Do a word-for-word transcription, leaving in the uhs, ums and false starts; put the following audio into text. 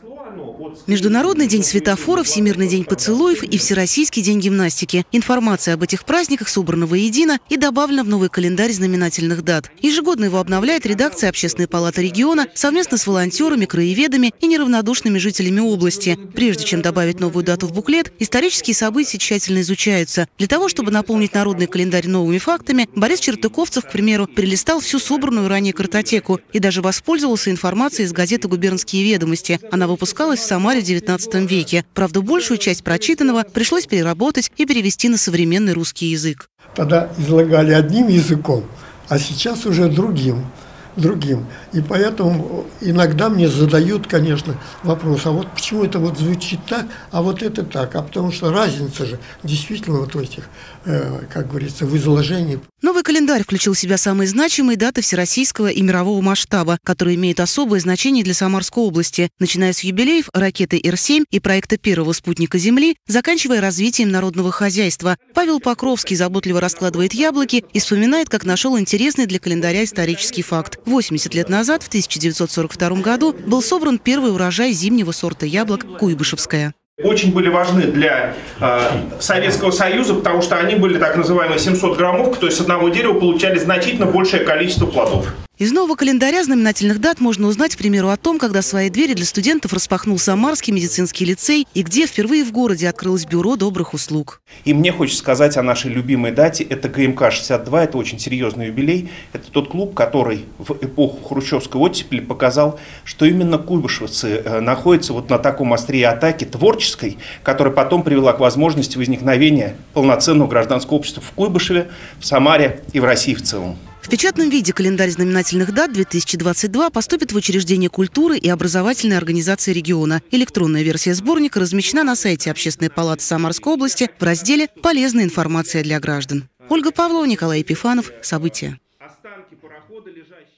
Международный день светофора, Всемирный день поцелуев и Всероссийский день гимнастики. Информация об этих праздниках собрана воедино и добавлена в новый календарь знаменательных дат. Ежегодно его обновляет редакция Общественной палаты региона совместно с волонтерами, краеведами и неравнодушными жителями области. Прежде чем добавить новую дату в буклет, исторические события тщательно изучаются. Для того, чтобы наполнить народный календарь новыми фактами, Борис Чертыковцев, к примеру, перелистал всю собранную ранее картотеку и даже воспользовался информацией из газеты «Губернские ведомости». Она выпускалась в Самаре в девятнадцатом веке. Правда, большую часть прочитанного пришлось переработать и перевести на современный русский язык. Тогда излагали одним языком, а сейчас уже другим. другим. И поэтому иногда мне задают, конечно, вопрос, а вот почему это вот звучит так, а вот это так, а потому что разница же действительно вот в этих, э, как говорится, в изложении. Новый календарь включил в себя самые значимые даты всероссийского и мирового масштаба, которые имеют особое значение для Самарской области, начиная с юбилеев ракеты Р семь и проекта первого спутника Земли, заканчивая развитием народного хозяйства. Павел Покровский заботливо раскладывает яблоки и вспоминает, как нашел интересный для календаря исторический факт. восемьдесят лет назад, в тысяча девятьсот сорок втором году, был собран первый урожай зимнего сорта яблок «Куйбышевская». Очень были важны для э, Советского Союза, потому что они были так называемые семьсот граммовки, то есть с одного дерева получали значительно большее количество плодов. Из нового календаря знаменательных дат можно узнать, к примеру, о том, когда свои двери для студентов распахнул Самарский медицинский лицей и где впервые в городе открылось бюро добрых услуг. И мне хочется сказать о нашей любимой дате. Это Г М К шестьдесят два, это очень серьезный юбилей. Это тот клуб, который в эпоху хрущевской оттепели показал, что именно куйбышевцы находятся вот на таком острие атаки творческой, которая потом привела к возможности возникновения полноценного гражданского общества в Куйбышеве, в Самаре и в России в целом. В печатном виде календарь знаменательных дат две тысячи двадцать два поступит в учреждение культуры и образовательной организации региона. Электронная версия сборника размещена на сайте Общественной палаты Самарской области в разделе «Полезная информация для граждан». Ольга Павлова, Николай Епифанов. События.